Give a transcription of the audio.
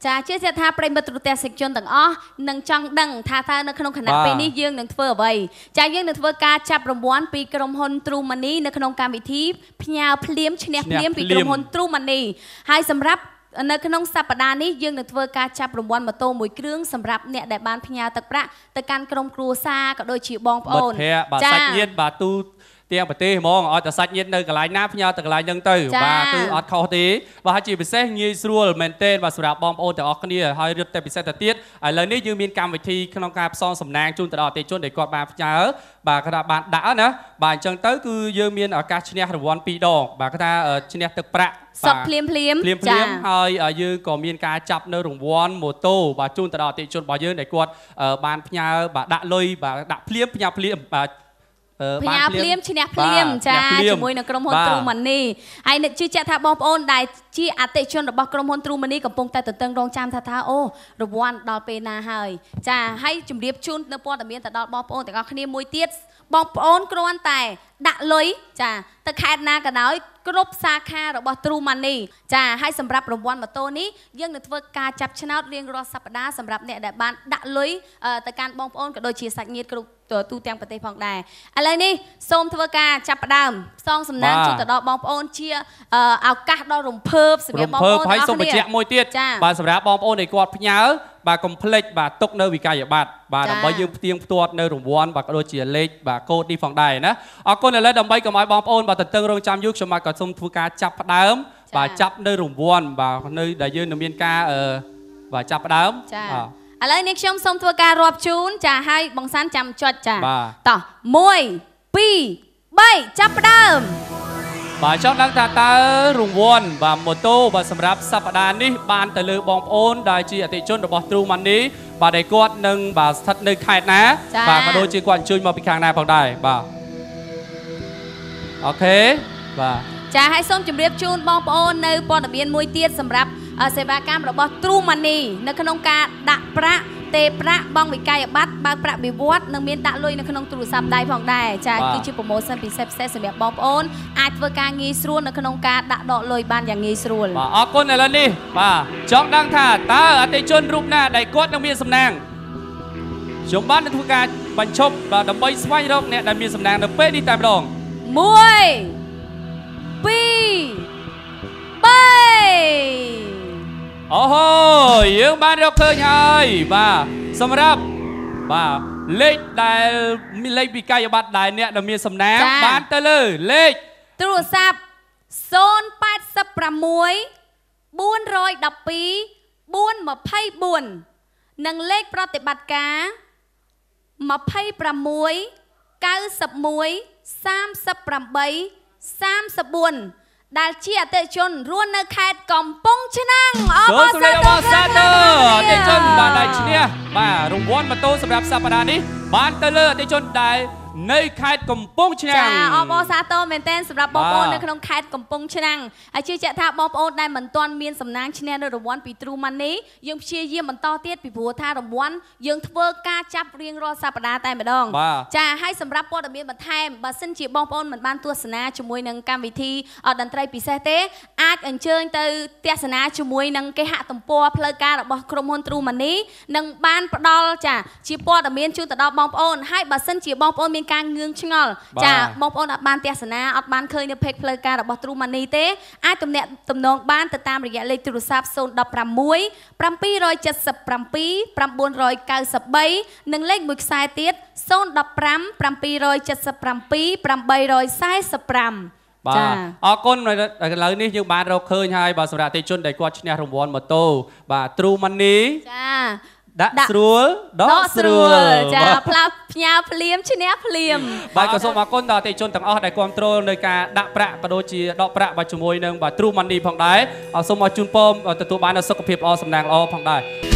ចាជាថាប្រិមត្តទូទាំងសិជនទាំងអស់នឹងចង់ដឹងថាតើនៅក្នុងគណៈពេលនេះយើងនឹងធ្វើអ្វីចាយើងនឹងធ្វើការចាប់រង្វាន់ពីក្រុមហ៊ុន True Money នៅក្នុងកម្មវិធីផ្ញើភ្លាមឈ្នះភ្លាមពីក្រុមហ៊ុន True Money ហើយសម្រាប់នៅក្នុងសប្តាហ៍នេះយើងនឹងធ្វើការចាប់រង្វាន់ម៉ូតូមួយគ្រឿងសម្រាប់អ្នកដែលបានផ្ញើទឹកប្រាក់ទៅកាន់ក្រុមគ្រួសារក៏ដូចជាបងប្អូនបាទសាច់ញាតិបាទទូទាំងប្រទេសហ្មងឲ្យតែសាច់ញាតិនៅកន្លែងណាផ្ញើទៅកន្លែងហ្នឹងទៅបាទគឺអត់ខុសទេបាទជាពិសេសងាយស្រួលមែនទែនបាទសម្រាប់បងប្អូនទាំងអស់គ្នាហើយរឹតតែពិសេសទៅទៀតឥឡូវនេះយើងមានកម្មវិធីក្នុងការផ្សងសំណាងជូនទៅដល់អតិថិជនដែលគាត់បានផ្ញើបាទគាត់ថាបានដាក់ណាបាទអញ្ចឹងទៅគឺយើងមានឱកាសឈ្នះរង្វាន់2ដងបាទគាត់ថាឈ្នះទឹកប្រាក់សុទ្ធភ្លាមហើយយើងក៏មានការចាប់នៅរង្វាន់ម៉ូតូបាទជូនទៅដល់អតិថិជនរបស់យើងដែលគាត់បានផ្ញើបាទដាក់លុយបាទដាក់ភ្លាមផ្ញើភ្លាមបាទផ្ញើភ្លាមឈ្នះភ្លាមចាជាមួយនឹងក្រុមហ៊ុន True Money ហើយជឿជាក់ថាបងប្អូនដែលជាអតិថិជនរបស់ក្រុមហ៊ុន True Money កំពុងតែទន្ទឹងរង់ចាំថាអូរង្វាន់ដល់ពេលណាហើយចាហើយជម្រាបជូននៅព័ត៌មានទៅដល់បងប្អូនទាំងអស់គ្នាមួយទៀតបងប្អូនគ្រាន់តែដាក់លុយចាទៅខេត្តណាក៏ដោយគ្រប់សាខារបស់ True Money ចាហើយសម្រាប់រង្វាន់ម៉ូតូនេះយើងនឹងធ្វើការចាប់ឆ្នោតរៀងរាល់សប្តាហ៍សម្រាប់អ្នកដែលបានដាក់លុយទៅកាន់បងប្អូនក៏ដូចជាសាច់ញាតិគ្រប់ទូទាំងប្រទេសផងដែរឥឡូវនេះសូមធ្វើការចាប់ផ្ដើមផ្សងសំណាងជូនទៅដល់បងប្អូនជាឱកាសដ៏រំភើបសម្រាប់បងប្អូនហើយសូមបញ្ជាក់មួយទៀតបាទសម្រាប់បងប្អូនដែលគាត់ផ្ញើបាទកុំភ្លេចបាទទុកនៅវិក័យប័ត្របាទដើម្បីយើងផ្ទៀងផ្ទាត់នៅរង្វាន់បាទក៏ដូចជាលេខបាទកូដនេះផងដែរណាអរគុណឥឡូវដើម្បីកុំឲ្យបងប្អូនបាទទន្ទឹងរង់ចាំយូរខ្ញុំបាទក៏សូមធ្វើការចាប់ផ្ដើមបាទចាប់នៅរង្វាន់បាទនៅដែលយើងនឹងមានការបាទចាប់ផ្ដើមបាទឥឡូវនេះខ្ញុំសូមធ្វើការរាប់ជូនចាហើយបងសានចាំចុចចាតោះ1 2 3ចាប់ផ្ដើមបាទចង់ដឹងថាតើរង្វាន់បាទម៉ូតូបាទសម្រាប់សប្តាហ៍នេះបានទៅលើបងប្អូនដែលជាអតិថិជនរបស់ True Money បាទដែលគាត់នឹងបាទស្ថិតនៅខេត្តណាបាទក៏ដូចជាគាត់អញ្ជើញមកពីខាងណាផងដែរបាទអូខេបាទចាហើយសូមជម្រាបជូនបងប្អូននៅព័ត៌មានមួយទៀតសម្រាប់សេវាកម្មរបស់ True Money នៅក្នុងការដាក់ប្រាក់ទេប្រាក់បង់វិក័យប័ត្របើកប្រាក់បៀវត្សនិងមានដាក់លុយនៅក្នុងទូរស័ព្ទដៃផងដែរចាគឺជាប្រូម៉ូសិនពិសេសសម្រាប់បងប្អូនអាចធ្វើការងាយស្រួលនៅក្នុងការដាក់ដកលុយបានយ៉ាងងាយស្រួលបាទអរគុណឥឡូវនេះបាទចង់ដឹងថាតើអតិថិជនរូបណាដែលគាត់នឹងមានសំណាងខ្ញុំបានធ្វើការបញ្ឈប់បាទដើម្បីស្វែងរកអ្នកដែលមានសំណាងនៅពេលនេះតែម្ដង 1 2 3 អូហូយើងបានរកឃើញហើយបាទសម្រាប់បាទលេខដែលមានលេខវិក័យប័ត្រដែលអ្នកដែលមានសំណាងបានទៅលើលេខទូរស័ព្ទ086 412 424និងលេខប្រតិបត្តិការ26 91 38 34ដែលជាអតិថិជនរស់នៅខេត្តកំពង់ឆ្នាំងអបអរសាទរអតិថិជនបានได้ឈ្នះបាទរង្វាន់ម៉ូតូសម្រាប់សប្តាហ៍នេះបានទៅលើអតិថិជនដែលនៅខេត្តកំពង់ឆ្នាំងចាអបអរសាទរមែនទែនសម្រាប់បងប្អូននៅក្នុងខេត្តកំពង់ឆ្នាំងហើយជឿជាក់ថាបងប្អូនដែលមិនទាន់មានសំណាងឈ្នះនៅរង្វាន់ពី True Money យើងព្យាយាមបន្តទៀតពីព្រោះថារង្វាន់យើងធ្វើការចាប់រៀងរាល់សប្តាហ៍តែម្ដងចាហើយសម្រាប់ព័ត៌មានបន្ថែមបើសិនជាបងប្អូនមិនបានទស្សនាជាមួយនឹងកម្មវិធីតន្ត្រីពិសេសទេអាចអញ្ជើញទៅទស្សនាជាមួយនឹងគេហទំព័រផ្លូវការរបស់ក្រុមហ៊ុន True Money នឹងបានផ្ដល់ចាជាព័ត៌មានជូនទៅដល់បងប្អូនហើយបើសិនជាបងប្អូនមានការងឿងឆ្ងល់ចាបងប្អូនអត់បានទស្សនាអត់បានឃើញនៅ page ផ្លូវការរបស់ True Money ទេអាចទំនាក់ទំនងបានទៅតាមរយៈលេខទូរស័ព្ទ016 777 993និងលេខមួយខ្សែទៀត015 777 845 បាទអរគុណឥឡូវនេះយើងបានរកឃើញហើយបាទសម្រាប់អតិថិជនដែលគាត់ឈ្នះរង្វាន់ម៉ូតូបាទ True Money ចាដាក់ស្រួលដកស្រួលចាផ្លាស់ផ្ញើភ្លាមឈ្នះភ្លាមបាទក៏សូមអរគុណដល់អតិថិជនទាំងអស់ដែលគ្រប់គ្រងនៅការដាក់ប្រាក់ក៏ដូចជាដកប្រាក់បាទជាមួយនឹងបាទ True Money ផងដែរសូមឲ្យជូនពរទទួលបាននូវសុខភាពល្អសំណាងល្អផងដែរ